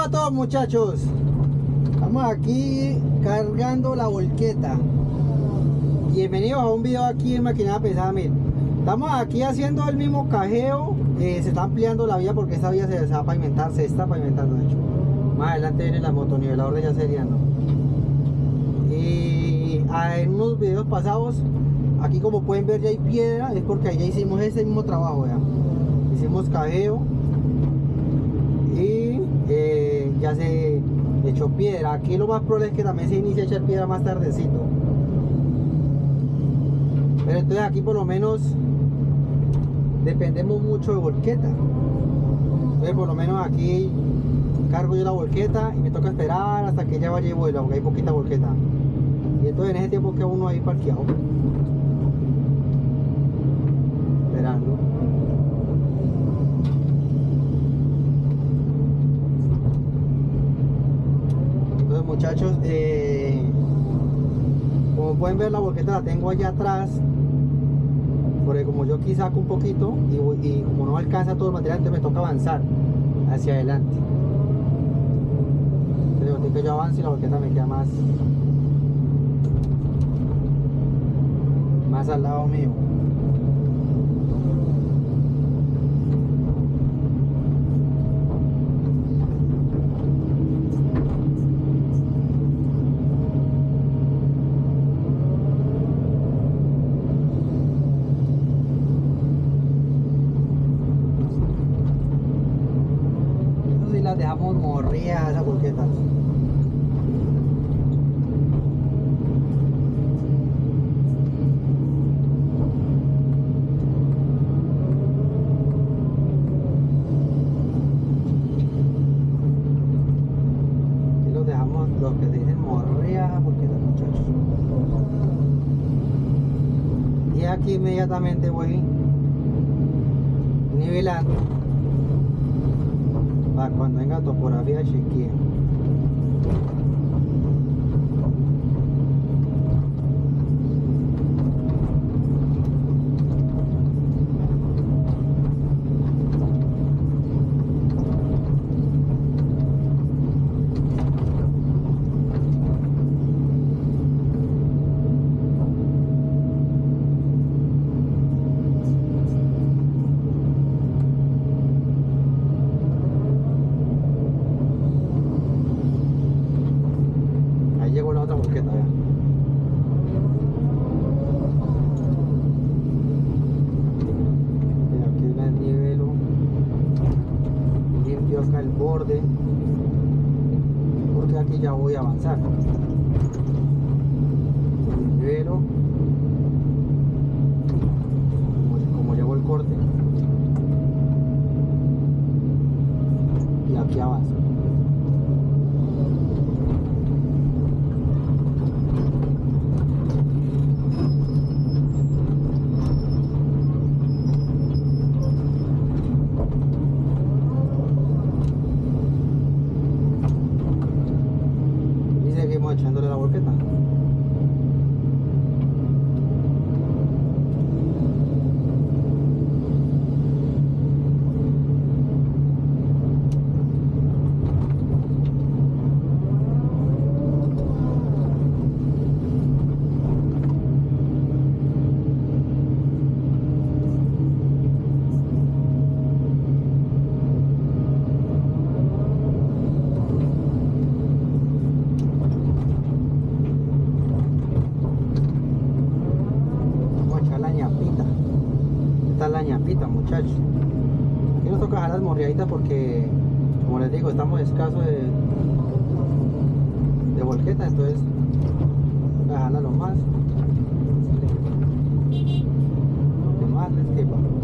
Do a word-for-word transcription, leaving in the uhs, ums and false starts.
a todos, muchachos. Estamos aquí cargando la volqueta. Bienvenidos a un video aquí en Maquinada Pesada Mil. Estamos aquí haciendo el mismo cajeo. eh, Se está ampliando la vía porque esta vía se, se va a pavimentar. Se está pavimentando, de hecho. Más adelante viene la motonivelador de Yaceriano. Y ah, en unos videos pasados, aquí como pueden ver ya hay piedra. Es porque ahí ya hicimos ese mismo trabajo, ya. Hicimos cajeo y eh, ya se echó piedra. Aquí lo más probable es que también se inicie a echar piedra más tardecito. Pero entonces aquí por lo menos dependemos mucho de volqueta. Entonces por lo menos aquí cargo yo la volqueta y me toca esperar hasta que ella vaya y vuelva, porque hay poquita volqueta. Y entonces en ese tiempo queda uno ahí parqueado, esperando. Entonces, muchachos, eh, como pueden ver, la volqueta la tengo allá atrás, porque como yo aquí saco un poquito y, voy, y como no alcanza todo el material, entonces me toca avanzar hacia adelante. Entonces yo tengo que yo avance y la volqueta me queda más más al lado mío. Las dejamos morridas esas volquetas. Aquí los dejamos, los que se dicen morridas esas volquetas, muchachos. Y aquí inmediatamente voy nivelando para cuando venga topografía chequea. Llegó la otra volqueta ya. Y aquí la nivelo, limpio acá el borde, porque aquí ya voy a avanzar. Nivelo, como, como llevo el corte, y aquí avanzo. Echándole la volqueta. Esta es la ñapita, muchachos. Aquí nos toca dejar las morriaditas porque, como les digo, estamos escasos de, de volqueta, entonces dejarla lo más lo que más les quepa.